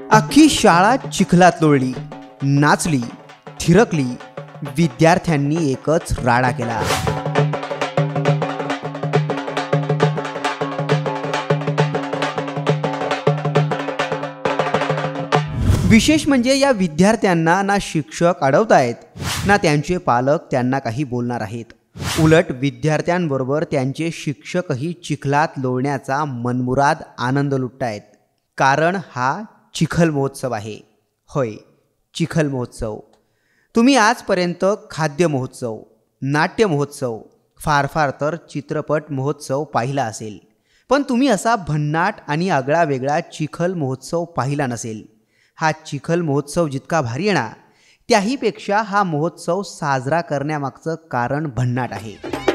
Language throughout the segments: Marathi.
अख्खी शाळा चिखलात लोळली, नाचली, थिरकली. विद्यार्थ्यांनी एकच राडा केला. विशेष म्हणजे या विद्यार्थ्यांना ना शिक्षक अडवतायत, ना त्यांचे पालक त्यांना काही बोलणार आहेत. उलट विद्यार्थ्यांबरोबर त्यांचे शिक्षकही चिखलात लोळण्याचा मनमुराद आनंद लुटतायत. कारण हा चिखल महोत्सव आहे. होय, चिखल महोत्सव. तुम्ही आजपर्यंत खाद्य महोत्सव, नाट्य महोत्सव, फार फार तर चित्रपट महोत्सव पाहिला असेल, पण तुम्ही असा भन्नाट आणि आगळा वेगळा चिखल महोत्सव पाहिला नसेल. हा चिखल महोत्सव जितका भारी आहे ना, त्याहीपेक्षा हा महोत्सव साजरा करण्यामागचं कारण भन्नाट आहे.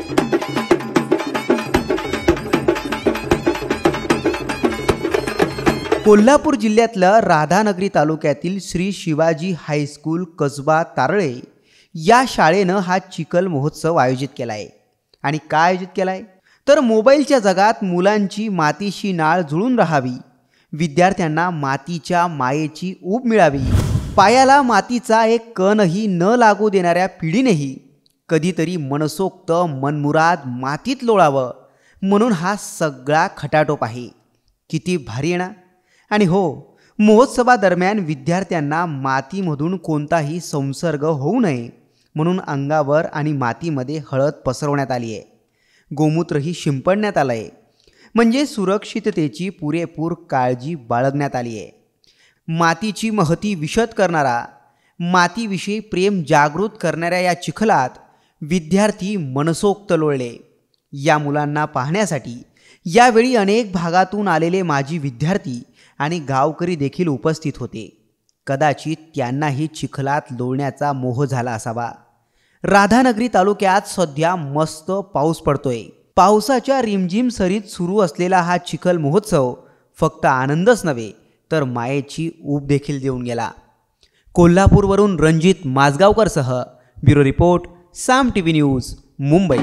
कोल्हापूर जिल्ह्यातल्या राधानगरी तालुक्यातील श्री शिवाजी हायस्कूल कसबा तारळे या शाळेनं हा चिखल महोत्सव आयोजित केला आहे. आणि काय आयोजित केला आहे तर मोबाईलच्या जगात मुलांची मातीशी नाळ जुळून राहावी, विद्यार्थ्यांना मातीच्या मायेची ऊब मिळावी, पायाला मातीचा एक कणही न लागू देणाऱ्या पिढीनेही कधीतरी मनसोक्त मनमुराद मातीत लोळावं, म्हणून हा सगळा खटाटोप आहे. किती भारी आहे ना. आणि हो, महोत्सवादरम्यान विद्यार्थ्यांना मातीमधून कोणताही संसर्ग होऊ नये म्हणून अंगावर आणि मातीमध्ये हळद पसरवण्यात आली आहे. गोमूत्रही शिंपडण्यात आलं आहे. म्हणजे सुरक्षिततेची पुरेपूर काळजी बाळगण्यात आली आहे. मातीची महती विशद करणारा, मातीविषयी प्रेम जागृत करणाऱ्या या चिखलात विद्यार्थी मनसोक्त लोळले. या मुलांना पाहण्यासाठी यावेळी अनेक भागातून आलेले माजी विद्यार्थी आणि गावकरी देखील उपस्थित होते. कदाचित त्यांनाही चिखलात लोळण्याचा मोह झाला असावा. राधानगरी तालुक्यात सध्या मस्त पाऊस पडतोय. पावसाच्या रिमझिम सरीत सुरू असलेला हा चिखल महोत्सव फक्त आनंदच नव्हे तर मायेची ऊब देखील देऊन गेला. कोल्हापूरवरून रणजित माजगावकरसह bureau report, Saam TV news, Mumbai.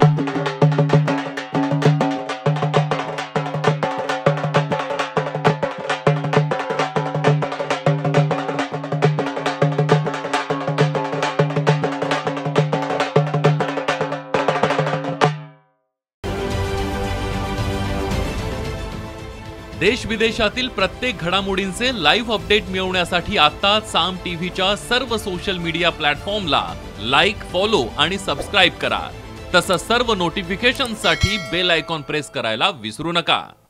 देश विदेशातील प्रत्येक घडामोडींचे लाईव्ह अपडेट मिळवण्यासाठी आता साम टीव्हीच्या सर्व सोशल मीडिया प्लॅटफॉर्मला लाईक, फॉलो आणि सबस्क्राईब करा. तसंच सर्व नोटिफिकेशनसाठी बेल आयकॉन प्रेस करायला विसरू नका.